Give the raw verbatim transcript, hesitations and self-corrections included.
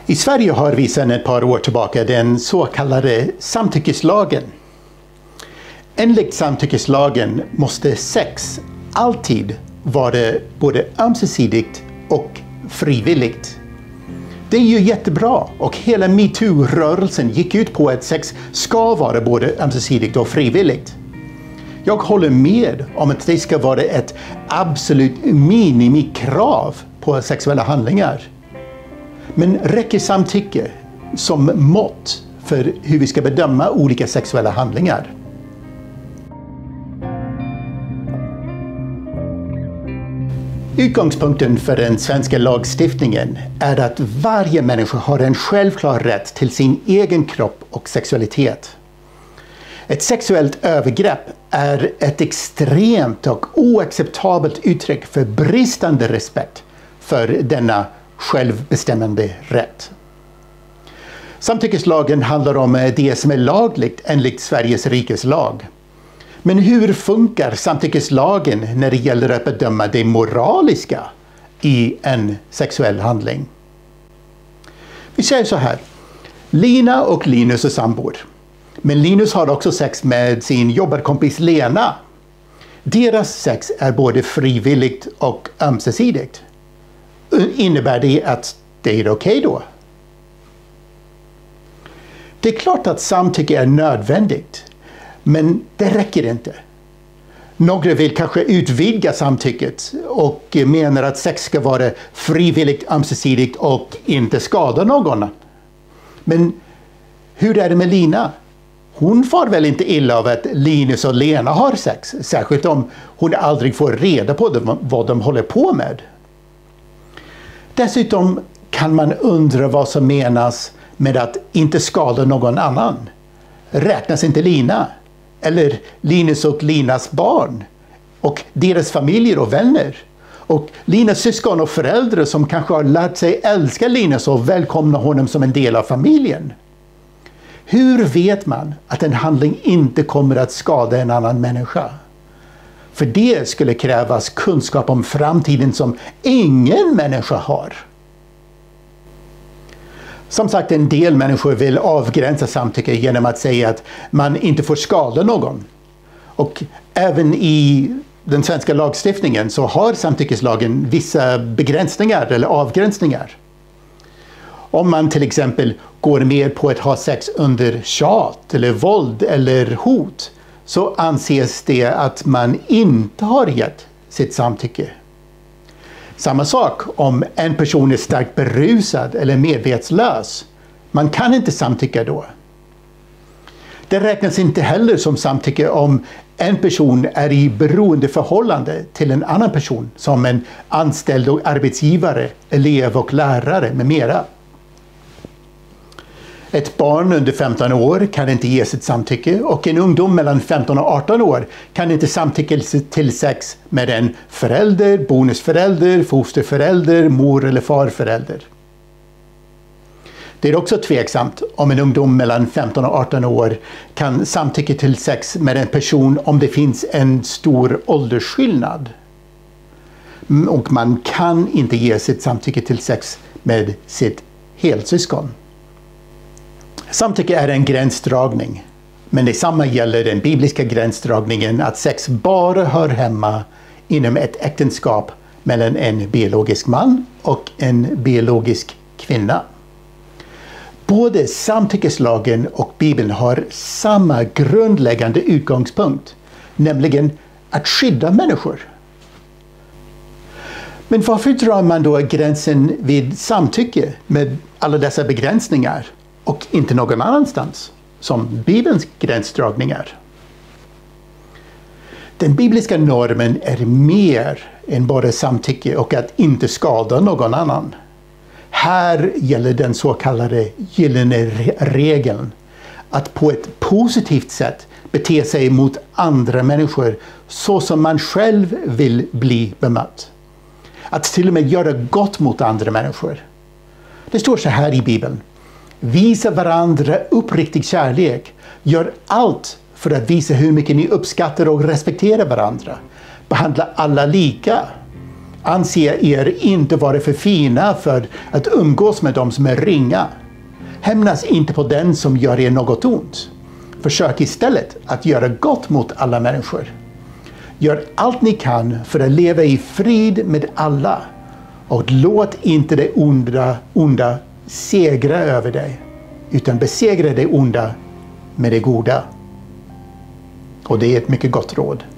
I Sverige har vi sedan ett par år tillbaka den så kallade samtyckeslagen. Enligt samtyckeslagen måste sex alltid vara både ömsesidigt och frivilligt. Det är ju jättebra, och hela MeToo-rörelsen gick ut på att sex ska vara både ömsesidigt och frivilligt. Jag håller med om att det ska vara ett absolut minimikrav på sexuella handlingar. Men räcker samtycke som mått för hur vi ska bedöma olika sexuella handlingar? Utgångspunkten för den svenska lagstiftningen är att varje människa har en självklar rätt till sin egen kropp och sexualitet. Ett sexuellt övergrepp är ett extremt och oacceptabelt uttryck för bristande respekt för denna självbestämmande rätt. Samtyckeslagen handlar om det som är lagligt enligt Sveriges rikes lag. Men hur funkar samtyckeslagen när det gäller att bedöma det moraliska i en sexuell handling? Vi säger så här. Lina och Linus är sambor. Men Linus har också sex med sin jobbarkompis Lena. Deras sex är både frivilligt och ömsesidigt. Innebär det att det är okej då? Det är klart att samtycke är nödvändigt, men det räcker inte. Några vill kanske utvidga samtycket och menar att sex ska vara frivilligt, ömsesidigt och inte skada någon. Men hur är det med Lina? Hon får väl inte illa av att Linus och Lena har sex, särskilt om hon aldrig får reda på vad de håller på med. Dessutom kan man undra vad som menas med att inte skada någon annan. Räknas inte Lina, eller Linus och Linas barn, och deras familjer och vänner, och Linas syskon och föräldrar som kanske har lärt sig älska Linus och välkomna honom som en del av familjen? Hur vet man att en handling inte kommer att skada en annan människa? För det skulle krävas kunskap om framtiden som ingen människa har. Som sagt, en del människor vill avgränsa samtycke genom att säga att man inte får skada någon. Och även i den svenska lagstiftningen så har samtyckeslagen vissa begränsningar eller avgränsningar. Om man till exempel går med på att ha sex under tjat eller våld eller hot, så anses det att man inte har gett sitt samtycke. Samma sak om en person är starkt berusad eller medvetslös. Man kan inte samtycka då. Det räknas inte heller som samtycke om en person är i beroendeförhållande till en annan person, som en anställd och arbetsgivare, elev och lärare med mera. Ett barn under femton år kan inte ge sitt samtycke, och en ungdom mellan femton och arton år kan inte samtycka till sex med en förälder, bonusförälder, fosterförälder, mor eller farförälder. Det är också tveksamt om en ungdom mellan femton och arton år kan samtycka till sex med en person om det finns en stor åldersskillnad. Och man kan inte ge sitt samtycke till sex med sitt helsyskon. Samtycke är en gränsdragning, men detsamma gäller den bibliska gränsdragningen att sex bara hör hemma inom ett äktenskap mellan en biologisk man och en biologisk kvinna. Både samtyckeslagen och Bibeln har samma grundläggande utgångspunkt, nämligen att skydda människor. Men varför drar man då gränsen vid samtycke med alla dessa begränsningar och inte någon annanstans, som Bibelns gränsdragningar? Den bibliska normen är mer än bara samtycke och att inte skada någon annan. Här gäller den så kallade gyllene regeln, att på ett positivt sätt bete sig mot andra människor så som man själv vill bli bemött. Att till och med göra gott mot andra människor. Det står så här i Bibeln: visa varandra uppriktig kärlek. Gör allt för att visa hur mycket ni uppskattar och respekterar varandra. Behandla alla lika. Anse er inte vara för fina för att umgås med dem som är ringa. Hämnas inte på den som gör er något ont. Försök istället att göra gott mot alla människor. Gör allt ni kan för att leva i frid med alla. Och låt inte det onda, onda segra över dig, utan besegra det onda med det goda. Och det är ett mycket gott råd.